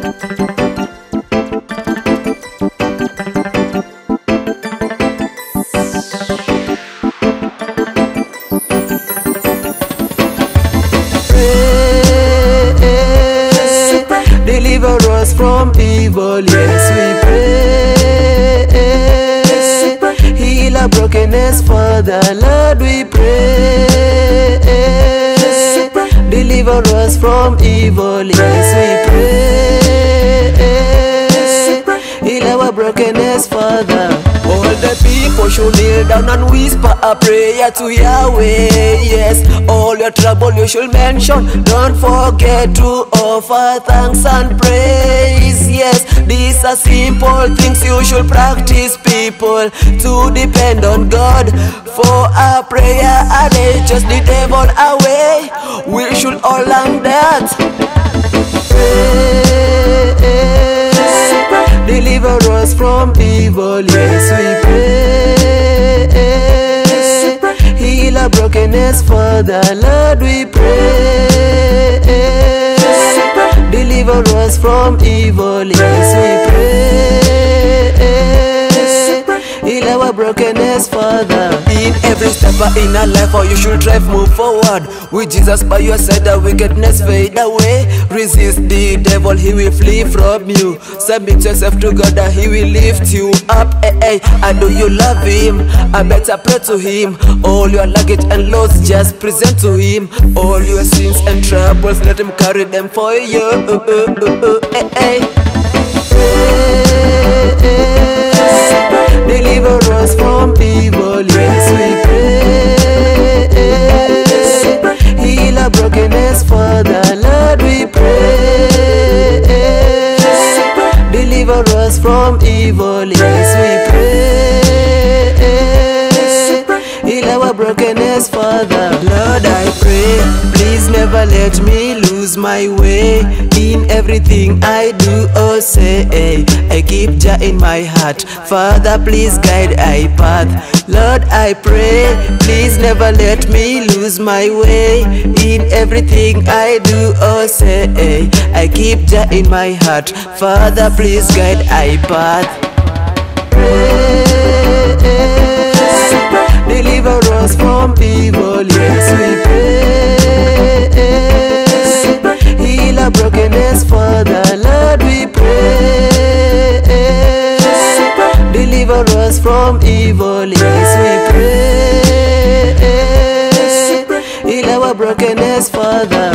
Deliver us from evil, yes we pray. Heal our brokenness, Father, Lord we pray. Deliver us from evil, yes we pray. Heal our brokenness, Father. All the people should kneel down and whisper a prayer to Yahweh. Yes, all your trouble you should mention. Don't forget to offer thanks and praise. Yes, these are simple things you should practice, people, to depend on God for a prayer a day. Just the devil away. We should all learn that. Deliver us from evil, yes we pray. Heal our brokenness, Father, Lord we pray. Deliver us from evil, yes we pray. Heal our brokenness, Father. In every step in our life, or you should drive, move forward. With Jesus by your side, the wickedness fade away. Resist the devil, he will flee from you. Submit yourself to God, that he will lift you up. And do you love him? I better pray to him. All your luggage and loads, just present to him. All your sins and troubles, let him carry them for you. Deliver us from evil, yes we pray. Heal our brokenness, Father, Lord we pray. Deliver us from evil, yes we pray. Heal our brokenness, Father. Lord I pray, please never let me lose my way. In everything I do or say, I keep Jah in my heart. Father, please guide my path. Lord I pray, please never let me lose my way. In everything I do or say, I keep Jah in my heart. Father, please guide my path. Deliver us from evil, yes we pray. Heal our brokenness, Father, Lord we pray. Deliver us from evil, yes we pray. Heal our brokenness, Father.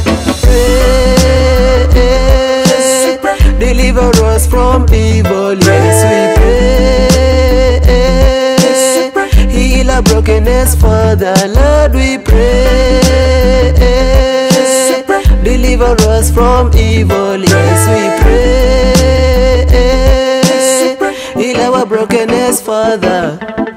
Deliver us from evil, yes we pray. Heal our brokenness, Father, Lord we pray. Deliver us from evil, yes we pray. Heal our brokenness, Father.